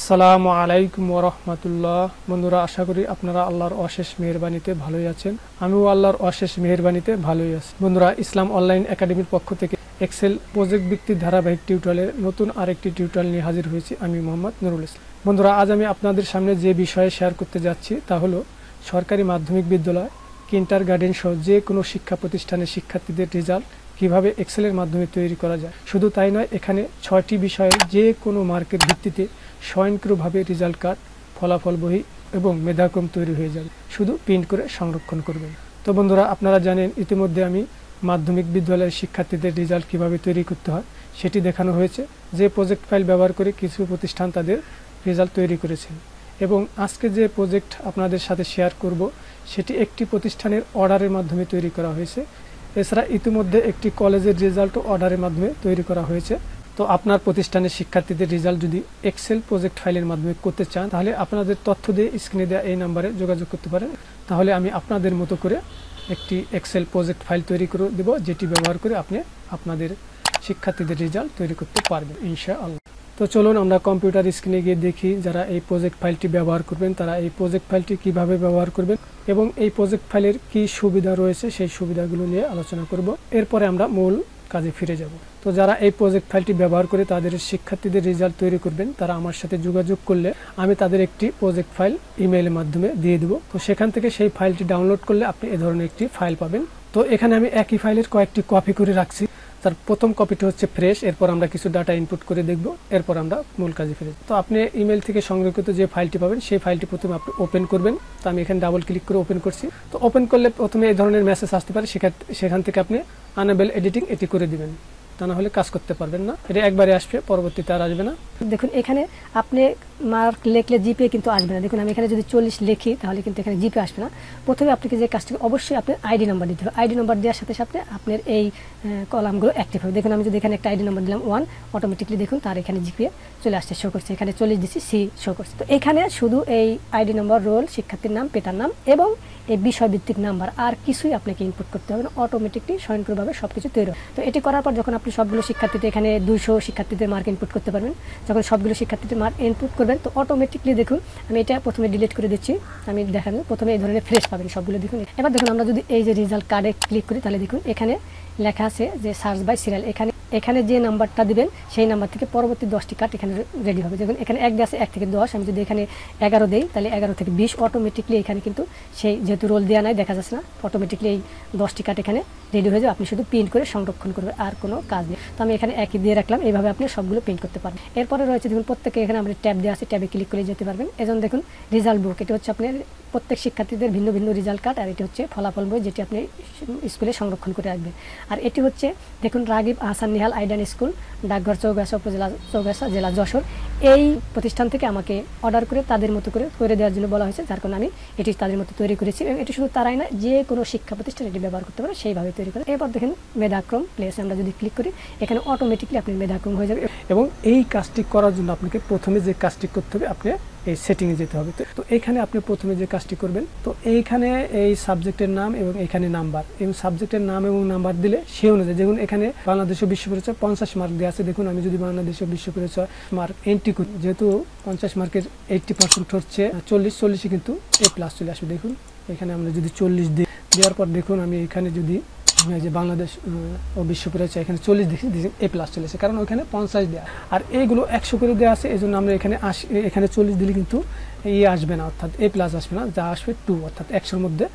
আসসালামু আলাইকুম ওয়া রাহমাতুল্লাহ। বন্ধুরা, আশা করি আপনারা আল্লাহর অশেষ মেহেরবানিতে ভালোই আছেন। আমিও আল্লাহর অশেষ মেহেরবানিতে ভালোই আছি। বন্ধুরা, ইসলাম অনলাইন একাডেমির পক্ষ থেকে এক্সেল প্রজেক্ট ভিত্তিক ধারাবাহিক টিউটোরিয়ালের নতুন আরেকটি টিউটোরিয়াল নিয়ে হাজির হয়েছি আমি মোহাম্মদ নুরুল ইসলাম। বন্ধুরা, আজ আমি আপনাদের সামনে যে বিষয়ে শেয়ার করতে যাচ্ছি তা হলো সরকারি মাধ্যমিক বিদ্যালয়, কিন্ডারগার্টেন সহ যে কোনো শিক্ষা প্রতিষ্ঠানের শিক্ষার্থীদের রেজাল্ট কিভাবে এক্সেলের মাধ্যমে তৈরি করা যায়। শুধু তাই নয়, এখানে 6টি বিষয়ের যে কোনো মার্কের ভিত্তিতে স্বয়ংক্রিয়ভাবে রেজাল্ট কার্ড, ফলাফল বই এবং মেধাক্রম তৈরি হয়ে যাবে। শুধু প্রিন্ট করে সংরক্ষণ করবেন। তো বন্ধুরা, আপনারা জানেন ইতিমধ্যে আমি মাধ্যমিক বিদ্যালয়ের শিক্ষার্থীদের রেজাল্ট কিভাবে তৈরি করতে হয় সেটি দেখানো হয়েছে। যে প্রজেক্ট ফাইল ব্যবহার করে কিছু প্রতিষ্ঠান তাদের রেজাল্ট তৈরি করেছেন, এবং আজকে যে প্রজেক্ট আপনাদের সাথে শেয়ার করব সেটি একটি প্রতিষ্ঠানের অর্ডারের মাধ্যমে তৈরি করা হয়েছে। এছাড়া ইতিমধ্যে একটি কলেজের রেজাল্টও অর্ডারের মাধ্যমে তৈরি করা হয়েছে। তো আপনার প্রতিষ্ঠানের শিক্ষার্থীদের রেজাল্ট যদি এক্সেল প্রজেক্ট ফাইলের মাধ্যমে করতে চান, তাহলে আপনাদের তথ্য দিয়ে স্ক্রিনে দেওয়া এই নাম্বারে যোগাযোগ করতে পারেন। তাহলে আমি আপনাদের মতো করে একটি এক্সেল প্রজেক্ট ফাইল তৈরি করে দেব, যেটি ব্যবহার করে আপনি আপনাদের শিক্ষার্থীদের রেজাল্ট তৈরি করতে পারবেন ইনশাআল্লাহ। তো চলুন আমরা কম্পিউটার স্ক্রিনে গিয়ে দেখি যারা এই প্রজেক্ট ফাইলটি ব্যবহার করবেন তারা এই প্রজেক্ট ফাইলটি কিভাবে ব্যবহার করবেন এবং এই প্রজেক্ট ফাইলের কি সুবিধা রয়েছে সেই সুবিধাগুলো নিয়ে আলোচনা করব। এরপরে আমরা মূল কাজে ফিরে যাব। তো যারা এই প্রজেক্ট ফাইলটি ব্যবহার করে তাদের শিক্ষার্থীদের রেজাল্ট তৈরি করবেন, তারা আমার সাথে যোগাযোগ করলে আমি তাদের একটি প্রজেক্ট ফাইল ইমেইলের মাধ্যমে দিয়ে দেবো। তো সেখান থেকে সেই ফাইলটি ডাউনলোড করলে আপনি এ ধরনের একটি ফাইল পাবেন। তো এখানে আমি একই ফাইলের কয়েকটি কপি করে রাখছি। তার প্রথম কপিটি হচ্ছে ফ্রেশ, এরপর আমরা কিছু ডাটা ইনপুট করে দেখব, এরপর আমরা মূল কাজে ফিরে। তো আপনি ইমেল থেকে সংরক্ষিত যে ফাইলটি পাবেন সেই ফাইলটি প্রথমে আপনি ওপেন করবেন। তো আমি এখানে ডাবল ক্লিক করে ওপেন করছি। তো ওপেন করলে প্রথমে এই ধরনের মেসেজ আসতে পারে, সেখান থেকে আপনি আনেবল এডিটিং এটি করে দিবেন, তা না হলে কাজ করতে পারবেন না। এটা একবারে আসবে, পরবর্তীতে আর আসবে না। দেখুন এখানে আপনি মার্ক লিখলে জিপিএ কিন্তু আসবে না। দেখুন আমি এখানে যদি 40 লিখি তাহলে কিন্তু এখানে জিপিএ আসবে না। প্রথমে আপনাকে যে কাজটি অবশ্যই আপনার আইডি নাম্বার দিতে হবে। আইডি নাম্বার দেওয়ার সাথে সাথে আপনার এই কলামগুলো অ্যাক্টিভ হবে। দেখুন আমি যদি এখানে একটা আইডি নাম্বার দিলাম 1, অটোমেটিকলি দেখুন তার এখানে জিপিএ চলে আসছে, শো করছে। এখানে 40 দিচ্ছি, সি শো করছে। তো এখানে শুধু এই আইডি নাম্বার, রোল, শিক্ষার্থীর নাম, পিতার নাম এবং এই বিষয়ভিত্তিক নাম্বার, আর কিছুই আপনাকে ইনপুট করতে হবে না। অটোমেটিকলি স্বয়ংক্রিয়ভাবে সবকিছু তৈরি হবে। তো এটি করার পর যখন আপনি সবগুলো শিক্ষার্থীদের এখানে 200 শিক্ষার্থীদের মার্ক ইনপুট করতে পারবেন, যখন সবগুলো শিক্ষার্থীদের মার্ক ইনপুট করবেন তো অটোমেটিকলি দেখুন আমি এটা প্রথমে ডিলিট করে দিচ্ছি। আমি দেখানো প্রথমে এই ধরনের ফ্রেশ পাবেন সবগুলো। দেখুন এবার দেখুন আমরা যদি এই যে রেজাল্ট কার্ডে ক্লিক করি তাহলে দেখুন এখানে লেখা আছে যে সার্চ বাই সিরিয়াল। এখানে যে নাম্বারটা দিবেন সেই নাম্বার থেকে পরবর্তী 10টি কার্ড এখানে রেডি হবে। দেখুন এখানে 1 দিয়ে আছে 1 থেকে 10। আমি যদি এখানে 11 দেই তাহলে 11 থেকে 20 অটোমেটিকলি এখানে কিন্তু সেই যেহেতু রোল দেওয়া নাই দেখা যাচ্ছে না, অটোমেটিকলি এই 10টি কার্ড এখানে রেডি হয়ে যাবে। আপনি শুধু প্রিন্ট করে সংরক্ষণ করবেন, আর কোনো কাজ নেই। তো আমি এখানে 1 দিয়ে রাখলাম। এইভাবে আপনি সবগুলো প্রিন্ট করতে পারবেন। এরপরে রয়েছে দেখুন প্রত্যেকে এখানে আমরা ট্যাব দেওয়া আছে, ট্যাবে ক্লিক করে যেতে পারবেন। এজন্য দেখুন রেজাল্ট বুক, এটা হচ্ছে আপনার প্রত্যেক শিক্ষার্থীদের ভিন্ন ভিন্ন রেজাল্ট কার্ড, আর এটি হচ্ছে ফলাফল বই যেটি আপনি স্কুলে সংরক্ষণ করে রাখবেন। আর এটি হচ্ছে দেখুন রাগিব আহসান নিহাল আইডান স্কুল, ডাকঘর চৌগাছা, উপজেলা চৌগাছা, জেলা যশোর। এই প্রতিষ্ঠান থেকে আমাকে অর্ডার করে তাদের মতো করে দেওয়ার জন্য বলা হয়েছে, যার কারণে আমি এটি তাদের মতো তৈরি করেছি। এবং এটি শুধু তারাই না, যে কোনো শিক্ষা প্রতিষ্ঠান এটি ব্যবহার করতে পারে সেইভাবে তৈরি করে। এবার দেখেন মেধাক্রম প্লেস, আমরা যদি ক্লিক করি এখানে অটোমেটিকলি আপনার মেধাক্রম হয়ে যাবে। এবং এই কাজটি করার জন্য আপনাকে প্রথমে যে কাজটি করতে হবে, আপনি এই সেটিংয়ে যেতে হবে। তো এখানে আপনি প্রথমে যে কাজটি করবেন, তো এইখানে এই সাবজেক্টের নাম এবং এখানে নাম্বার, এবং সাবজেক্টের নাম এবং নাম্বার দিলে সে অনুযায়ী, যেমন এখানে বাংলাদেশ ও বিশ্ব পরিচয় 50 মার্ক দেওয়া আছে। দেখুন আমি যদি বাংলাদেশ ও বিশ্ব পরিচয় মার্ক এন্ট্রি করি, যেহেতু 50 মার্কের 80% হচ্ছে 40 কিন্তু A+ চলে আসবে। দেখুন এখানে আমরা যদি 40 দিই, দেওয়ার পর দেখুন আমি এখানে যদি যে বাংলাদেশ ও বিশ্ব পরিচয় এখানে 40 দেখি, A+ চলেছে, কারণ ওখানে 50 দেওয়া, আর এইগুলো 100 করে দেওয়া আছে। এই জন্য আমরা এখানে 40 দিলে কিন্তু আসবে না, অর্থাৎ A+ আসবে না, যা আসবে 2, অর্থাৎ 100-র মধ্যে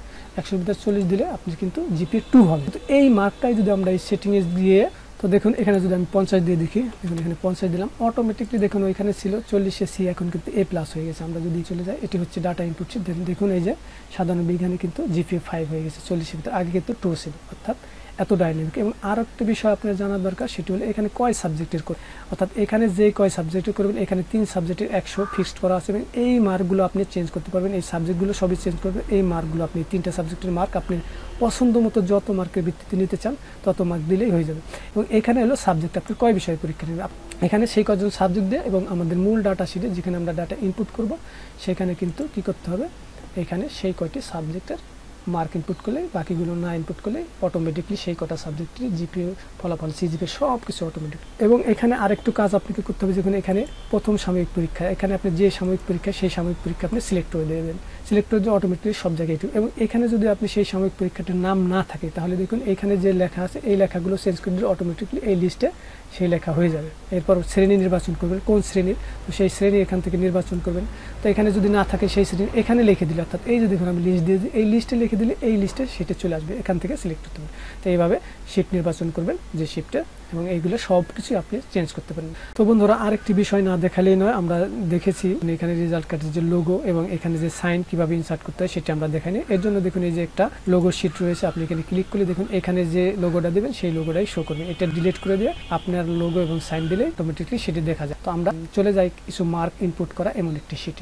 40 দিলে আপনি কিন্তু জিপিএ 2 হবে। তো এই মার্কটাই যদি আমরা এই সেটিংয়ে দিয়ে, তো দেখুন এখানে যদি আমি 50 দিয়ে দেখি, দেখুন এখানে 50 দিলাম, অটোমেটিকলি দেখুন ওইখানে ছিল 40 সি, এখন কিন্তু A+ হয়ে গেছে। আমরা যদি চলে যাই, এটি হচ্ছে ডাটা ইনপুট। দেখুন এই যে সাধারণ বিজ্ঞানে কিন্তু জিপিএ 5 হয়ে গেছে 40-এর ভিতরে, আগে কিন্তু 2 ছিল, অর্থাৎ এত ডাইনামিক। এবং আর একটা বিষয় আপনার জানার দরকার, সেটি হলো এখানে কয় সাবজেক্টের করে, অর্থাৎ এখানে যে কয় সাবজেক্টের করবেন, এখানে 3 সাবজেক্টের 100 ফিক্সড করা আছে। এবং এই মার্কগুলো আপনি চেঞ্জ করতে পারবেন, এই সাবজেক্টগুলো সবই চেঞ্জ করবেন। এই মার্কগুলো আপনি 3টা সাবজেক্টের মার্ক আপনি পছন্দ মতো যত মার্কের ভিত্তিতে নিতে চান তত মার্ক দিলেই হয়ে যাবে। এবং এখানে হলো সাবজেক্ট, আপনি কয় বিষয়ে পরীক্ষা নেবেন, এখানে সেই কজন সাবজেক্ট দিয়ে, এবং আমাদের মূল ডাটা শিটে যেখানে আমরা ডাটা ইনপুট করব সেখানে কিন্তু কি করতে হবে, এখানে সেই কয়টি সাবজেক্টের মার্ক ইনপুট করলে, বাকিগুলো না ইনপুট করলে অটোমেটিকলি সেই কটা সাবজেক্টের জিপিএ ফলাফল, সিজিপিএ সব কিছু অটোমেটিক। এবং এখানে আরেকটু কাজ আপনাকে করতে হবে, যখন এখানে প্রথম সাময়িক পরীক্ষা, এখানে আপনি যে সাময়িক পরীক্ষা সেই সাময়িক পরীক্ষা আপনি সিলেক্ট করে দেবেন, সিলেক্ট করে দিয়ে অটোমেটিকলি সব জায়গায়। এবং এখানে যদি আপনি সেই সাময়িক পরীক্ষাটার নাম না থাকে, তাহলে দেখুন এখানে যে লেখা আছে এই লেখাগুলো চেঞ্জ করে দিলে অটোমেটিকলি এই লিস্টে সেই লেখা হয়ে যাবে। এরপর শ্রেণী নির্বাচন করবেন, কোন শ্রেণীর, তো সেই শ্রেণী এখান থেকে নির্বাচন করবেন। তো এখানে যদি না থাকে সেই শ্রেণী এখানে লিখে দিলে, অর্থাৎ এই যে দেখুন আমি লিস্ট দিয়ে দিই, এই লিস্টে লিখে দিলে এই লিস্টে শিটে চলে আসবে, এখান থেকে সিলেক্ট করতে হবে। তো এইভাবে শিট নির্বাচন করবেন যে শিফটে, এবং এইগুলো সব কিছু আপনি চেঞ্জ করতে পারেন। তো বন্ধুরা আরেকটি বিষয় না দেখালেই নয়, আমরা দেখেছি এখানে রেজাল্ট কার্ডের যে লোগো এবং এখানে যে সাইন কিভাবে ইনসার্ট করতে হয় সেটা আমরা দেখাইনি। এর জন্য দেখুন এই যে একটা লোগো শিট রয়েছে, আপনি এখানে ক্লিক করলে দেখুন এখানে যে লোগোটা দেবেন সেই লোগোটাই শো করবে। এটা ডিলিট করে দিয়ে আপনার লোগো এবং সাইন দিলে অটোমেটিকলি সেটি দেখা যায়। তো আমরা চলে যাই কিছু মার্ক ইনপুট করা এমন একটি শিটে।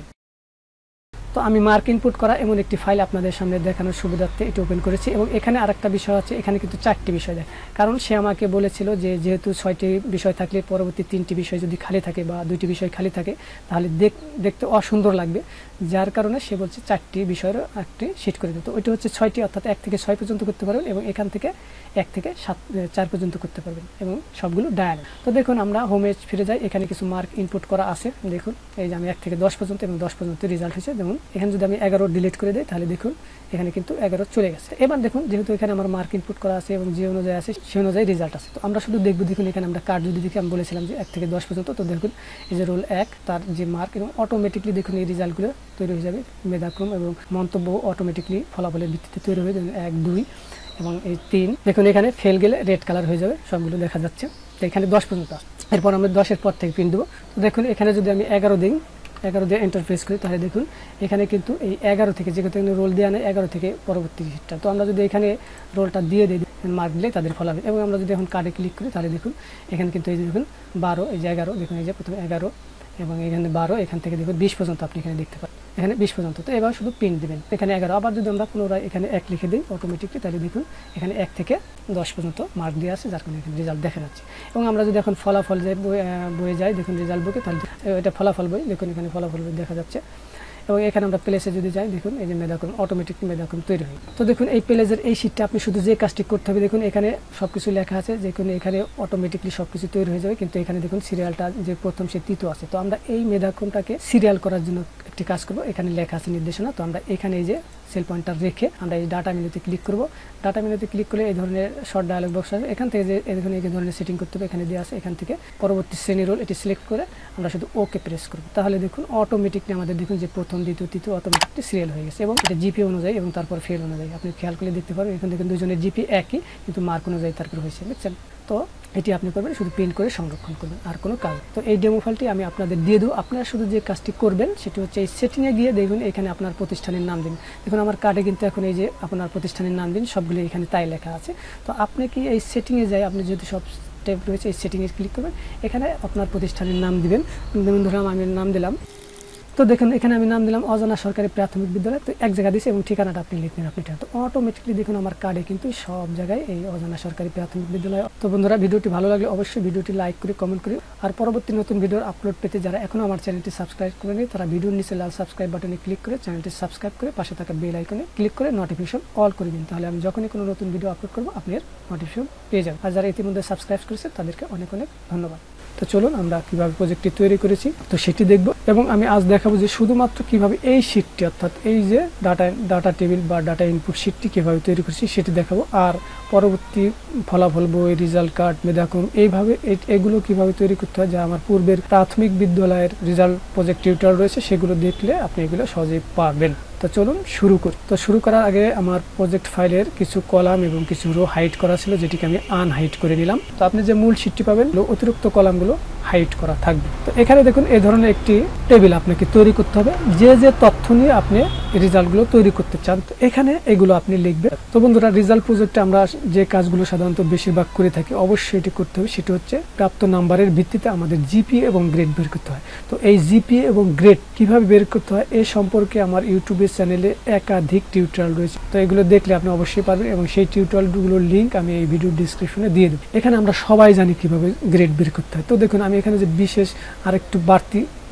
তো আমি মার্ক ইনপুট করা এমন একটি ফাইল আপনাদের সামনে দেখানোর সুবিধার্থে এটা ওপেন করেছি। এবং এখানে আরেকটা বিষয় আছে, এখানে কিন্তু 4টি বিষয় দেয়, কারণ সে আমাকে বলেছিল যে যেহেতু 6টি বিষয় থাকলে পরবর্তী 3টি বিষয় যদি খালি থাকে বা 2টি বিষয় খালি থাকে তাহলে দেখতে অসুন্দর লাগবে, যার কারণে সে বলছে 4টি বিষয়ের একটি শিট করে দিতে। ওইটা হচ্ছে 6টি, অর্থাৎ 1 থেকে 6 পর্যন্ত করতে পারবেন, এবং এখান থেকে 1 থেকে 4 পর্যন্ত করতে পারবেন, এবং সবগুলো ডায়াল। তো দেখুন আমরা হোমে ফিরে যাই, এখানে কিছু মার্ক ইনপুট করা আছে। দেখুন এই যে আমি 1 থেকে 10 পর্যন্ত এবং 10 পর্যন্ত রেজাল্ট হয়েছে। যেমন এখানে যদি আমি 11 ডিলিট করে দিই তাহলে দেখুন এখানে কিন্তু 11 চলে গেছে। এবার দেখুন যেহেতু এখানে আমার মার্ক ইনপুট করা আছে এবং যে অনুযায়ী আছে সেই অনুযায়ী রেজাল্ট আছে। তো আমরা শুধু দেখবো, দেখুন এখানে আমরা কার্ড যদি দেখি, আমি বলেছিলাম যে 1 থেকে 10 পর্যন্ত। তো দেখুন এই যে রোল 1 তার যে মার্ক, এবং অটোমেটিকলি দেখুন এই রেজাল্টগুলো তৈরি হয়ে যাবে। মেধাক্রম এবং মন্তব্য অটোমেটিকলি ফলাফলের ভিত্তিতে তৈরি হবে। 1, 2 এবং এই 3 দেখুন এখানে ফেল গেলে রেড কালার হয়ে যাবে, সবগুলো দেখা যাচ্ছে। তো এখানে 10 পর্যন্ত আসছে। এরপর আমরা 10-এর পর থেকে প্রিন্ট দেবো। তো দেখুন এখানে যদি আমি 11 দিই, 11 দিয়ে এন্টার প্রেস করি, তাহলে দেখুন এখানে কিন্তু এই 11 থেকে, যেহেতু রোল দেওয়া নেই 11 থেকে পরবর্তী শিটটা। তো আমরা যদি এখানে রোলটা দিয়ে দিই, মার্ক দিলে তাদের ফল হবে। এবং আমরা যদি এখন কার্ডে ক্লিক করি তাহলে দেখুন এখানে কিন্তু এই যে দেখুন 12, এই যে 11, দেখুন এই যে প্রথমে 11 এবং এখানে 12, এখান থেকে দেখুন 20 পর্যন্ত আপনি এখানে দেখতে পারেন, এখানে 20 পর্যন্ত। তো এবার শুধু প্রিন্ট দেবেন, এখানে 11। আবার যদি আমরা পুনরায় এখানে 1 লিখে দিই অটোমেটিকলি, তাহলে দেখুন এখানে 1 থেকে 10 পর্যন্ত মার্ক দিয়ে আছে, যার কারণে এখানে রেজাল্ট দেখা যাচ্ছে। এবং আমরা যদি এখন ফলাফল বইয়ে যাই, দেখুন রেজাল্ট বুকে, তাহলে এটা ফলাফল বই, দেখুন এখানে ফলাফল বই দেখা যাচ্ছে। এবং এখানে আমরা প্লেসে যদি যাই, দেখুন এই যে মেধাক্রম, অটোমেটিকলি মেধাক্রম তৈরি হয়। তো দেখুন এই প্লেসের এই শিটটা আপনি শুধু যে কাজটি করতে হবে, দেখুন এখানে সবকিছু লেখা আছে, দেখুন এখানে অটোমেটিকলি সবকিছু তৈরি হয়ে যাবে। কিন্তু এখানে দেখুন সিরিয়ালটা যে প্রথম সে তৃতীয় আছে। তো আমরা এই মেধাক্রমটাকে সিরিয়াল করার জন্য একটি কাজ করব, এখানে লেখা আছে নির্দেশনা। তো আমরা এখানে এই যে সেল পয়েন্টার রেখে আমরা এই ডাটা মেনুতে ক্লিক করব। ডাটা মেনুতে ক্লিক করলে এই ধরনের শর্ট ডায়ালগ বক্স আসবে, এখান থেকে যে দেখুন এই ধরনের সেটিং করতে হবে এখানে দেওয়া আছে। এখান থেকে পরবর্তী শ্রেণী রোল এটি সিলেক্ট করে আমরা শুধু ওকে প্রেস করব। তাহলে দেখুন অটোমেটিকলি আমাদের দেখুন যে প্রথম, দ্বিতীয়, তৃতীয় অটোমেটিকলি সিরিয়াল হয়ে গেছে, এবং এটা জিপি অনুযায়ী এবং তারপর ফেল অনুযায়ী আপনি খেয়াল করলে দেখতে পারবেন। এখান থেকে দুজনের জিপি একই, কিন্তু মার্ক অনুযায়ী তারপর হয়েছে, বুঝছেন? তো এটি আপনি করবেন, শুধু প্রিন্ট করে সংরক্ষণ করবেন, আর কোনো কাজ। তো এই ডেমো ফাইলটি আমি আপনাদের দিয়ে দেবো। আপনারা শুধু যে কাজটি করবেন সেটি হচ্ছে এই সেটিংয়ে গিয়ে দেখুন এখানে আপনার প্রতিষ্ঠানের নাম দিন। দেখুন আমার কার্ডে কিন্তু এখন এই যে আপনার প্রতিষ্ঠানের নাম দিন, সবগুলো এখানে তাই লেখা আছে। তো আপনি কি এই সেটিংয়ে যাই, আপনি যেহেতু সব স্টেপ রয়েছে এই সেটিংয়ে ক্লিক করবেন, এখানে আপনার প্রতিষ্ঠানের নাম দিবেন। যেমন ধরুন আমি নাম দিলাম, তো দেখুন এখানে আমি নাম দিলাম অজানা সরকারি প্রাথমিক বিদ্যালয়। তো এক জায়গা দিয়েছি এবং ঠিকানাটা আপনি লিখবেন আপনি। তো অটোমেটিকলি দেখুন আমার কার্ডে কিন্তু সব জায়গায় এই অজানা সরকারি প্রাথমিক বিদ্যালয়। তো বন্ধুরা ভিডিওটি ভালো লাগলে অবশ্যই ভিডিওটি লাইক করে কমেন্ট করে, আর পরবর্তী নতুন ভিডিওর আপলোড পেতে যারা এখনও আমার চ্যানেলটি সাবস্ক্রাইব করেনি তারা ভিডিওর নিচে লাল সাবস্ক্রাইব বাটনে ক্লিক করে চ্যানেলটি সাবস্ক্রাইব করে পাশে থাকা বেল আইকনে ক্লিক করে নোটিফিকেশন অল করে দিন। তাহলে আমি যখনই কোনো নতুন ভিডিও আপলোড করবো আপনার নোটিফিকেশন পেয়ে যাবেন। আর যারা ইতিমধ্যে সাবস্ক্রাইব করেছে তাদেরকে অনেক অনেক ধন্যবাদ। তো চলুন আমরা কিভাবে প্রজেক্টটি তৈরি করেছি তো সেটি দেখব, এবং আমি আজ দেখাবো যে শুধুমাত্র কিভাবে এই শিটটি, অর্থাৎ এই যে ডাটা টেবিল বা ডাটা ইনপুট শিটটি কিভাবে তৈরি করেছি সেটি দেখাবো। আর পরবর্তী ফলাফল বই, রেজাল্ট কার্ড, মেধাক্রম, এইভাবে এগুলো কিভাবে তৈরি করতে হয়, যা আমার পূর্বের প্রাথমিক বিদ্যালয়ের রেজাল্ট প্রজেক্ট টিউটোরিয়াল রয়েছে সেগুলো দেখলে আপনি এগুলো সহজেই পারবেন। তো চলুন শুরু করি। তো শুরু করার আগে আমার প্রজেক্ট ফাইলের কিছু কলাম এবং কিছু রো হাইড করা ছিল, যেটিকে আমি আনহাইড করে নিলাম। তো আপনি যে মূল শিটটি পাবেন অতিরিক্ত কলামগুলো হাইড করা থাকবে। তো এখানে দেখুন এই ধরনের একটি টেবিল আপনাকে তৈরি করতে হবে, যে যে তথ্য নিয়ে আপনি রেজাল্টগুলো তৈরি করতে চান। তো এখানে এগুলো আপনি লিখবেন। তো বন্ধুরা রেজাল্ট প্রজেক্টে আমরা যে কাজগুলো সাধারণত বেশিরভাগ করে থাকি অবশ্যই এটি করতে হবে, সেটি হচ্ছে প্রাপ্ত নাম্বারের ভিত্তিতে আমাদের জিপিএ এবং গ্রেড বের করতে হয়। তো এই জিপিএ এবং গ্রেড কিভাবে বের করতে হয় এ সম্পর্কে আমার ইউটিউবে চ্যানেলে একাধিক টিউটোরিয়াল রয়েছে। তো এগুলো দেখলে আপনি অবশ্যই পারবেন, এবং সেই টিউটোরিয়ালগুলোর লিঙ্ক আমি এই ভিডিও ডিসক্রিপশনে দিয়ে দেবো। এখানে আমরা সবাই জানি কিভাবে গ্রেড বের করতে হয়। তো দেখুন আমি এখানে যে বিশেষ আরেকটু বাড়তি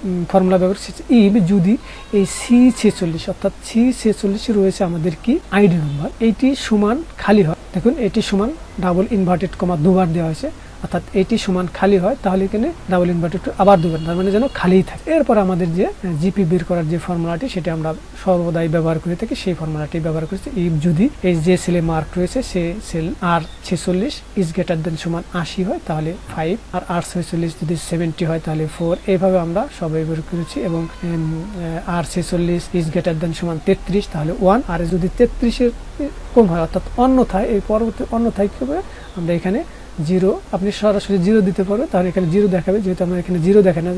ফর্মুলা ব্যবহার করেছি ইফ যদি এই C46 অর্থাৎ C46 রয়েছে আমাদের কি আইডি নাম্বার, এইটি সমান খালি হয়, দেখুন এটি সমান ডাবল ইনভার্টেড কমা দুবার দেওয়া হয়েছে, অর্থাৎ এটি সমান খালি হয়, তাহলে এখানে ডাবল ইনভার্টেড আবার দুবার, তার মানে যেন খালিই থাকে। এরপর আমাদের যে জিপি বের করার যে ফর্মুলাটি সেটা আমরা সর্বদাই ব্যবহার করে থাকি, সেই ফর্মুলাটি ব্যবহার করেছি। ইফ যদি এই যে সেলে মার্ক রয়েছে সে cell R46 is greater than সমান 80 হয় তাহলে 5, আর R46 যদি 70 হয় তাহলে 4, এইভাবে আমরা সবাই বের করেছি। এবং R46 ইজ গ্রেটার দেন সমান 33 তাহলে 1, আর যদি 33-এর কম হয় অর্থাৎ অন্যথায়, এই পরবর্তী অন্যথায় কি হবে, আমরা এখানে 0, আপনি সরাসরি 0 দিতে পারবেন, তাহলে এখানে 0 দেখাবে, যেহেতু আমরা এখানে 0 দেখায় না,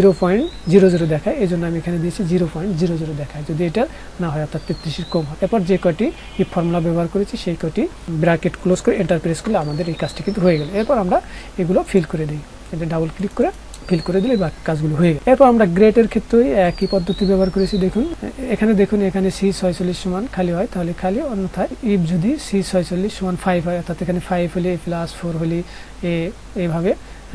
0.00 দেখায়, এই জন্য আমি এখানে দিয়েছি 0.00 দেখায় যদি এটা না হয় অর্থাৎ 33-এর কম হয়। এরপর যে কয়টি ইফ ফর্মুলা ব্যবহার করেছি সেই কয়টি ব্র্যাকেট ক্লোজ করে এন্টার প্রেস করলে আমাদের এই কাজটি কিন্তু হয়ে গেল। এরপর আমরা এগুলো ফিল করে দিই, এটা ডাবল ক্লিক করে ফিল করে দিলে বা কাজগুলো হয়ে গেল। এরপর আমরা গ্রেডের ক্ষেত্রে একই পদ্ধতি ব্যবহার করেছি। দেখুন এখানে C46 সমান খালি হয় তাহলে খালি, অন্যথায় ইফ যদি C46 সমান 5 হয় অর্থাৎ এখানে 5 হলে A+4 হলে A, এইভাবে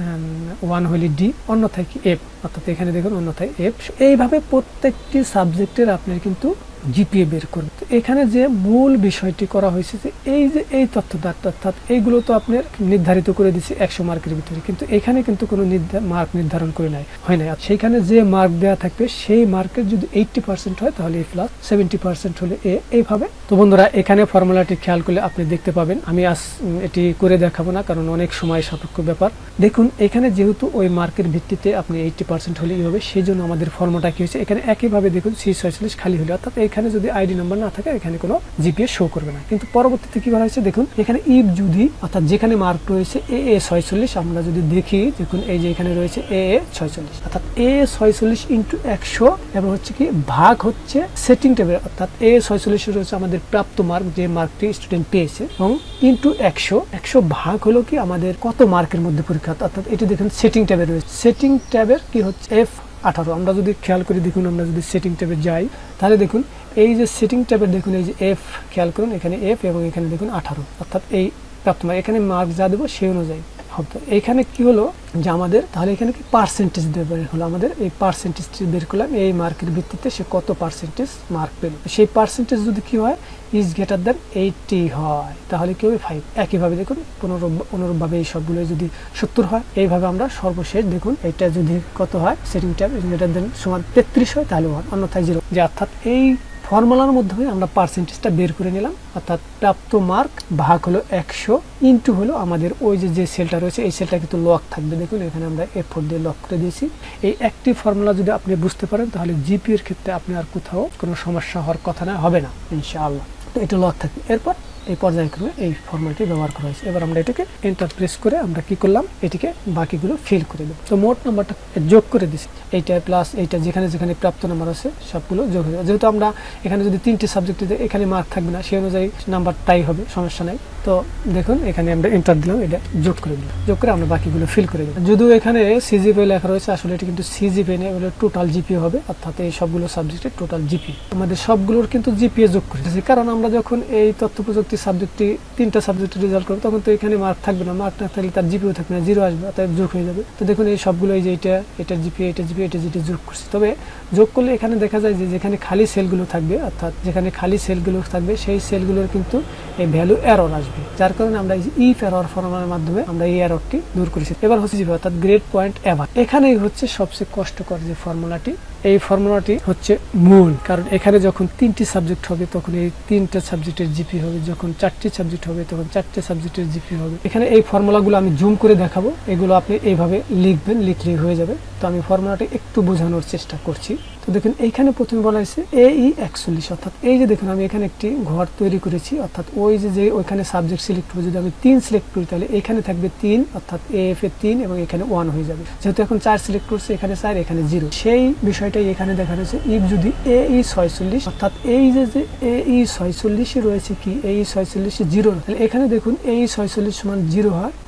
1 হলে D, অন্যথায় কি F, অর্থাৎ এখানে দেখুন অন্যথায় F। এইভাবে প্রত্যেকটি সাবজেক্টের আপনার কিন্তু জিপিএ বের করবে। তো এখানে যে মূল বিষয়টি করা হয়েছে যে এই তথ্যটা, অর্থাৎ এইগুলো তো আপনার নির্ধারিত করে দিচ্ছে 100 মার্কের ভিতরে, কিন্তু এখানে কিন্তু কোনো মার্ক নির্ধারণ করে হয় নাই। আর সেইখানে যে মার্ক দেওয়া থাকবে সেই মার্কের যদি 80% হয় তাহলে A+, 70% হলে A, এইভাবে। তো বন্ধুরা এখানে ফর্মুলাটি খেয়াল করলে আপনি দেখতে পাবেন, আমি আজ এটি করে দেখাবো না কারণ অনেক সময় সাপেক্ষ ব্যাপার। দেখুন এখানে যেহেতু ওই মার্কের ভিত্তিতে আপনি 80% হলেই হবে, সেই জন্য আমাদের ফর্মুলাটা কি হয়েছে, এখানে একইভাবে দেখুন C46 খালি হলে, অর্থাৎ এখানে যদি আইডি নাম্বার না থাকে এখানে কোনো জিপিএ শো করবে না। কিন্তু পরবর্তীতে কি করা হয়েছে দেখুন, এখানে ইফ যদি অর্থাৎ যেখানে মার্ক রয়েছে AA46, আমরা যদি দেখি দেখুন এই যে এখানে রয়েছে AA46, অর্থাৎ AA46 ইন্টু 100 এবং হচ্ছে কি ভাগ হচ্ছে সেটিং ট্যাবে, অর্থাৎ AA46 রয়েছে আমাদের প্রাপ্ত মার্ক, যে মার্কটি স্টুডেন্ট পেয়েছে, এবং ইন্টু 100 ভাগ হলো কি আমাদের কত মার্কের মধ্যে পরীক্ষা, অর্থাৎ এটি দেখুন সেটিং ট্যাবে রয়েছে। সেটিং ট্যাবের কি হচ্ছে F18, আমরা যদি খেয়াল করি দেখুন, আমরা যদি সেটিং ট্যাবে যাই তাহলে দেখুন এই যে সেটিং ট্যাবের দেখুন এই যে F, খেয়াল করুন এখানে F এবং এখানে দেখুন 18, অর্থাৎ এই প্রাপ্ত মার্ক, এখানে মার্ক যা দেবো সেই অনুযায়ী হবে। এখানে কি হলো যে আমাদের তাহলে এখানে কি পার্সেন্টেজ বের হলো, আমাদের এই পার্সেন্টেজটি বের করলাম, এই মার্কের ভিত্তিতে সে কত পার্সেন্টেজ মার্ক পেল, সেই পার্সেন্টেজ যদি কি হয় ইজ গ্রেটার দেন 80 হয় তাহলে কি হবে 5। একইভাবে দেখুন অনুরূপভাবে এই সবগুলো যদি 70 হয়, এইভাবে আমরা সর্বশেষ দেখুন এটা যদি কত হয়, setting tab is greater than সমান 33 হয় তাহলে 1, অন্যথায় 0, যে অর্থাৎ এই ফর্মুলার মাধ্যমে আমরা পার্সেন্টেজটা বের করে নিলাম, অর্থাৎ প্রাপ্ত মার্ক ভাগ হলো 100 ইন্টু হলো আমাদের ওই যে সেলটা রয়েছে, এই সেলটা কিন্তু লক থাকবে, দেখুন এখানে আমরা F4 দিয়ে লক করে দিয়েছি। এই একটি ফর্মুলা যদি আপনি বুঝতে পারেন তাহলে জিপি এর ক্ষেত্রে আপনি আর কোথাও কোনো সমস্যা হওয়ার কথা না, হবে না ইনশাআল্লাহ। তো এটা লক থাকবে। এরপর এই পর্যায়ক্রমে এই ফর্মুলাটি ব্যবহার করা হয়েছে। এবার আমরা এটাকে এন্টার প্রেস করে আমরা কি করলাম, এটিকে বাকিগুলো ফিল করে দেব। তো মোট নাম্বারটা যোগ করে দিচ্ছি, এইটা প্লাস এইটা যেখানে যেখানে প্রাপ্ত নাম্বার আছে সবগুলো যোগ হয়ে যাবে। যেহেতু আমরা এখানে যদি 3টি সাবজেক্টে এখানে মার্ক থাকবে না, সেই অনুযায়ী নাম্বারটাই হবে, সমস্যা নাই। তো দেখুন এখানে আমরা এন্টার দিলাম, এটা যোগ করে দিলাম, যোগ করে আমরা বাকিগুলো ফিল করে দেব। যদিও এখানে সিজিপিএ লেখা রয়েছে, আসলে এটা কিন্তু সিজিপিএ নেই, বলে টোটাল জিপিএ হবে, অর্থাৎ এই সবগুলো সাবজেক্টের টোটাল জিপিএ। আমাদের সবগুলোর কিন্তু জিপিএ যোগ করেছি, কারণ আমরা যখন এই তথ্য প্রযুক্তি সাবজেক্টটি 3টা সাবজেক্টের রেজাল্ট করবো তখন তো এখানে মার্ক থাকবে না, মার্ক না থাকলে তার জিপিএ থাকবে না, 0 আসবে, অর্থাৎ যোগ হয়ে যাবে। তো দেখুন এই সবগুলো এই যে এটা জিপিএ, এটা জিপিএ, এটা যেটা যোগ করছি। তবে যোগ করলে এখানে দেখা যায় যে যেখানে খালি সেলগুলো থাকবে, অর্থাৎ যেখানে খালি সেলগুলো থাকবে সেই সেলগুলোর কিন্তু এই ভ্যালু এরর আসবে, যার কারণে আমরা ইফ এরর ফর্মুলার মাধ্যমে আমরা এই এররটি দূর করেছি। এবার হচ্ছে জিপি অর্থাৎ গ্রেড পয়েন্ট এভার, এখানেই হচ্ছে সবচেয়ে কষ্টকর যে ফর্মুলাটি। এই ফর্মুলাটি হচ্ছে মূল, কারণ এখানে যখন 3টি সাবজেক্ট হবে তখন এই 3টা সাবজেক্টের জিপি হবে, যখন 4টি সাবজেক্ট হবে তখন 4টে সাবজেক্টের জিপি হবে। এখানে এই ফর্মুলাগুলো আমি জুম করে দেখাবো, এগুলো আপনি এইভাবে লিখবেন, লিখলেই হয়ে যাবে। তো আমি ফর্মুলাটি একটু বোঝানোর চেষ্টা করছি। তো দেখুন এইখানে প্রথমে বলা হয়েছে AE41, অর্থাৎ এই যে দেখুন আমি এখানে একটি ঘর তৈরি করেছি, অর্থাৎ ওই যে ওইখানে সাবজেক্ট সিলেক্ট করে যদি আমি 3 সিলেক্ট করি তাহলে এখানে থাকবে 3, অর্থাৎ AF এ 3 এবং এখানে 1 হয়ে যাবে। যেহেতু এখন 4 সিলেক্ট করছে, এখানে 4 এখানে 0, সেই বিষয়টাই এখানে দেখা যাচ্ছে। ইফ যদি AE46, অর্থাৎ এই যে AE46 রয়েছে কি AE46 0, তাহলে এখানে দেখুন AE46 সমান 0 হয়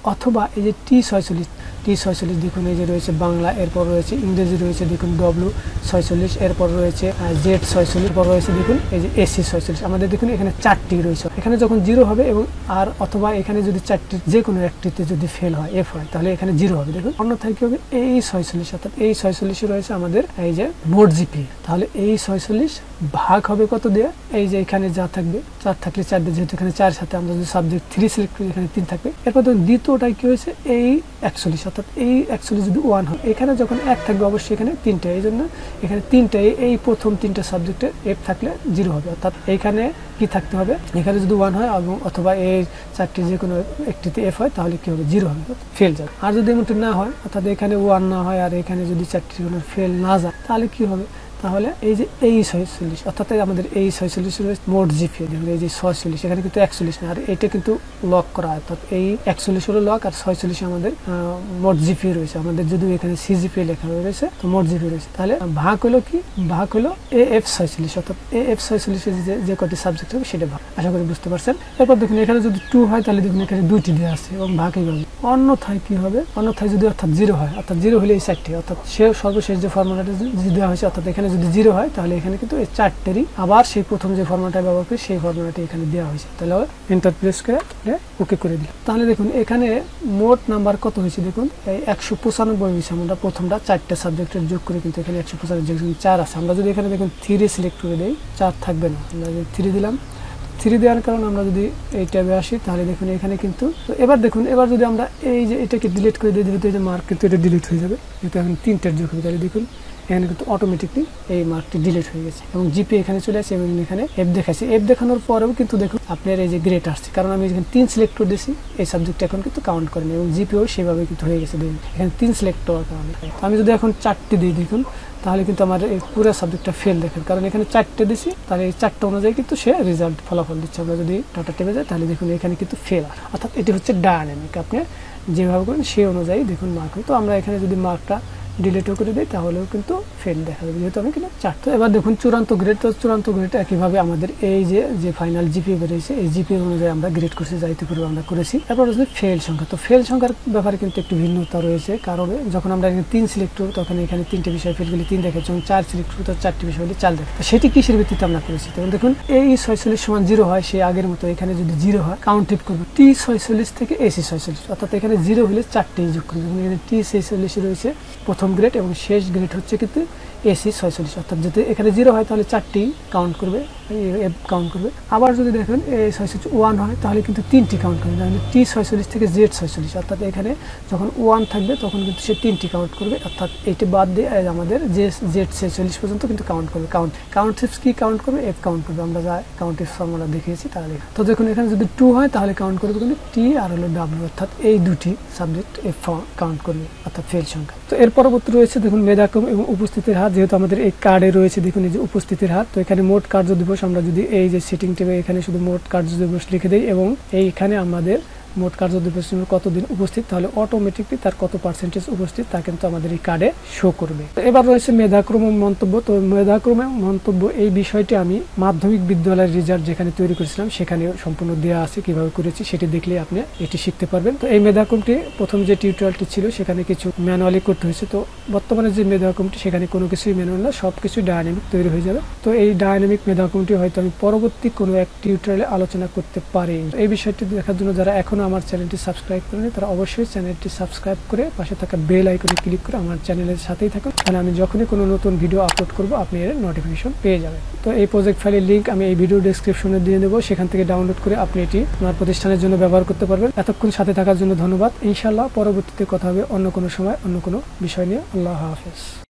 অথবা এই যে T46 দেখুন এই যে রয়েছে বাংলা, এরপর রয়েছে ইংরেজি রয়েছে দেখুন W46, এরপর রয়েছে Z46, এরপর রয়েছে দেখুন এই যে AC46। আমাদের দেখুন এখানে 4টি রয়েছে। এখানে যখন 0 হবে এবং আর অথবা এখানে যদি 4টি যে কোনো একটিতে যদি ফেল হয় F হয় তাহলে এখানে 0 হবে। দেখুন অন্যথায় কি হবে, এই 46 অর্থাৎ এই 46 রয়েছে আমাদের এই যে মোট জিপি। তাহলে এই 46 ভাগ হবে কত দিয়ে, এই যে এখানে যা থাকবে 4 থাকলে 4 দিয়ে, যেহেতু এখানে 4 সাথে আমরা যদি সাবজেক্ট 3 সিলেক্ট করি এখানে 3 থাকবে। এরপর দেখুন দ্বিতীয়টাই কি হয়েছে, এই 41 অর্থাৎ এই 41 যদি 1 হয় এখানে যখন 1 থাকবে অবশ্যই এখানে 3টা, এই জন্য এখানে 3টা, এই প্রথম 3টা সাবজেক্টে F থাকলে 0 হবে। অর্থাৎ এইখানে কি থাকতে হবে, এখানে যদি 1 হয় এবং অথবা এই 4টি যে কোনো একটিতে F হয় তাহলে কি হবে, 0 হবে, ফেল যাবে। আর যদি এমনটি না হয় অর্থাৎ এখানে 1 না হয় আর এখানে যদি 4টি কোনো ফেল না যায় তাহলে কি হবে, তাহলে এই যে এই 46 অর্থাৎ আমাদের এই 46 রয়েছে মোট জিপি। দেখুন এই যে 46, এখানে কিন্তু 41 না, আর এটা কিন্তু লক করা, অর্থাৎ এই 41 হলো লক আর 46 আমাদের মোট জিপি রয়েছে। আমাদের যদি এখানে সিজিপি লেখা রয়েছে তো মোট জিপি রয়েছে। তাহলে ভাগ হলো কি, ভাগ হলো AF46 অর্থাৎ AF46 এর যে কটি সাবজেক্ট হবে সেটা ভাগ। আশা করি বুঝতে পারছেন। এরপর দেখুন এখানে যদি 2 হয় তাহলে দেখুন এখানে 2টি দেওয়া আছে এবং ভাগ এইভাবে। অন্যথায় কি হবে, অন্যথায় যদি অর্থাৎ 0 হয়, অর্থাৎ 0 হলে এই 4টি, অর্থাৎ সে সর্বশেষ যে ফর্মুলাটা দেওয়া হয়েছে অর্থাৎ এখানে যদি 0 হয় তাহলে এখানে কিন্তু এই 4টেরই আবার সেই প্রথম যে ফর্মুলাটা ব্যবহার করি সেই ফর্মুলাটি এখানে দেওয়া হয়েছে। তাহলে এন্টার প্রেস করে ওকে করে দিলাম। তাহলে দেখুন এখানে মোট নাম্বার কত হয়েছে, দেখুন এই 195 হয়েছে। আমরা প্রথমটা 4টা সাবজেক্টের যোগ করে কিন্তু এখানে 195 4 আছে। আমরা যদি এখানে দেখুন 3 সিলেক্ট করে দেই 4 থাকবে না, আমরা যদি 3 দিলাম, 3 দেওয়ার কারণে আমরা যদি এই ট্যাবে আসি তাহলে দেখুন এখানে কিন্তু, তো এবার দেখুন এবার যদি আমরা এই যে এটাকে ডিলিট করে দিই, যেহেতু এই যে মার্ক কিন্তু এটা ডিলিট হয়ে যাবে, যেহেতু এখন 3টার যোগ হবে, তাহলে দেখুন এখানে কিন্তু অটোমেটিকলি এই মার্কটি ডিলিট হয়ে গেছে এবং জিপি এখানে চলে আসছে এবং এখানে F দেখাচ্ছে। F দেখানোর পরেও কিন্তু দেখুন আপনার এই যে গ্রেড আসছে, কারণ আমি এখানে 3 সিলেক্ট করে দিয়েছি, এই সাবজেক্টটা এখন কিন্তু কাউন্ট করেনি এবং জিপিও সেভাবে কিন্তু হয়ে গেছে। দেখুন এখানে 3 সিলেক্ট হওয়ার কারণে আমি যদি এখন 4টি দিই দেখুন তাহলে কিন্তু আমার এই পুরো সাবজেক্টটা ফেল দেখেন, কারণ এখানে 4টে দিছি, তাহলে এই 4টা অনুযায়ী কিন্তু সে রেজাল্ট ফলাফল দিচ্ছে। আমরা যদি ডাটা টেবে যাই তাহলে দেখুন এখানে কিন্তু ফেল, অর্থাৎ এটি হচ্ছে ডায়নামিক, আপনি যেভাবে করেন সেই অনুযায়ী দেখুন মার্ক। তো আমরা এখানে যদি মার্কটা ডিলিটও করে দিই তাহলেও কিন্তু ফেল দেখা যাবে, যেহেতু আমি কিন্তু 4। তো এবার দেখুন চূড়ান্ত গ্রেড, তো চূড়ান্ত গ্রেড একইভাবে আমাদের এই যে ফাইনাল জিপি বেরিয়েছে এই জিপি অনুযায়ী আমরা গ্রেড করছি, যাইতে পূর্বে আমরা করেছি। তারপর হচ্ছে ফেল সংখ্যা। তো ফেল সংখ্যার ব্যাপারে কিন্তু একটু ভিন্নতা রয়েছে, কারণ যখন আমরা এখানে 3 সিলেক্ট করব তখন এখানে 3টে বিষয় ফেল করলে 3 দেখে, যখন 4 সিলেক্ট করব তো 4টি বিষয় হলে 4 দেখে। তো সেটি কিসের ভিত্তিতে আমরা করেছি, তখন দেখুন এই 46 সমান 0 হয়, সে আগের মতো এখানে যদি 0 হয় কাউন্ট টিপ করবো T46 থেকে AC46, অর্থাৎ এখানে 0 হলে 4টি যোগ করবো। দেখুন এখানে T46 রয়েছে প্রথম গ্রেড এবং শেষ গ্রেড হচ্ছে কিন্তু AC46, অর্থাৎ যদি এখানে 0 হয় তাহলে 4টি কাউন্ট করবে, F কাউন্ট করবে। আবার যদি দেখেন A46 1 হয় তাহলে কিন্তু 3টি কাউন্ট করবে, তাহলে T46 থেকে Z46, অর্থাৎ এখানে যখন 1 থাকবে তখন কিন্তু সে 3টি কাউন্ট করবে, অর্থাৎ এইটি বাদ দিয়ে আমাদের যে Z46 পর্যন্ত কিন্তু কাউন্ট করবে। কাউন্ট টিপস কি কাউন্ট করবে, F কাউন্ট করবে, আমরা যা কাউন্ট টিপস ফর্মুলা দেখিয়েছি তাহলে। তো দেখুন এখানে যদি 2 হয় তাহলে কাউন্ট করবে কিন্তু T আর হলো W, অর্থাৎ এই দুটি সাবজেক্ট F কাউন্ট করবে, অর্থাৎ ফেল সংখ্যা। তো এর পরবর্তী রয়েছে দেখুন মেধাক্রম এবং উপস্থিতির হার। যেহেতু আমাদের এই কার্ডে রয়েছে দেখুন এই যে উপস্থিতির হার, তো এখানে মোট কার্য দিবস আমরা যদি এই যে সেটিং টেবে এখানে শুধু মোট কার্য দিবস লিখে দেই এবং এইখানে আমাদের মোট কার্য দিবস কতদিন উপস্থিত, তাহলে অটোমেটিকলি তার কত পার্সেন্টেজ উপস্থিত তা কিন্তু আমাদের এই কার্ডে শো করবে। এবার রয়েছে মেধাক্রম মন্তব্য। তো মেধাক্রমে মন্তব্য এই বিষয়টি আমি মাধ্যমিক বিদ্যালয়ের রেজাল্ট যেখানে তৈরি করেছিলাম সেখানে সম্পূর্ণ দেওয়া আছে, কিভাবে করেছি সেটি দেখলে আপনি এটি শিখতে পারবেন। তো এই মেধাক্রমটি প্রথম যে টিউটোরিয়ালটি ছিল সেখানে কিছু ম্যানুয়ালি করতে হয়েছে, তো বর্তমানে যে মেধাক্রমটি সেখানে কোনো কিছুই ম্যানুয়াল না, সবকিছু ডায়নামিক তৈরি হয়ে যাবে। তো এই ডায়নামিক মেধাক্রমটি হয়তো আমি পরবর্তী কোনো এক টিউটোরিয়ালে আলোচনা করতে পারি। এই বিষয়টি দেখার জন্য যারা এখনো আমার চ্যানেলটি সাবস্ক্রাইব করেনি তারা অবশ্যই চ্যানেলটি সাবস্ক্রাইব করে পাশে থাকা বেল আইকনে ক্লিক করে আমার চ্যানেলের সাথেই থাকুন, তাহলে আমি যখনই কোনো নতুন ভিডিও আপলোড করব আপনি এর নোটিফিকেশন পেয়ে যাবেন। তো এই প্রজেক্ট ফাইলের লিঙ্ক আমি এই ভিডিও ডেসক্রিপশনে দিয়ে দেবো, সেখান থেকে ডাউনলোড করে আপনি এটি আপনার প্রতিষ্ঠানের জন্য ব্যবহার করতে পারবেন। এতক্ষণ সাথে থাকার জন্য ধন্যবাদ। ইনশাআল্লাহ পরবর্তীতে কথা হবে অন্য কোনো সময় অন্য কোনো বিষয় নিয়ে। আল্লাহ হাফেজ।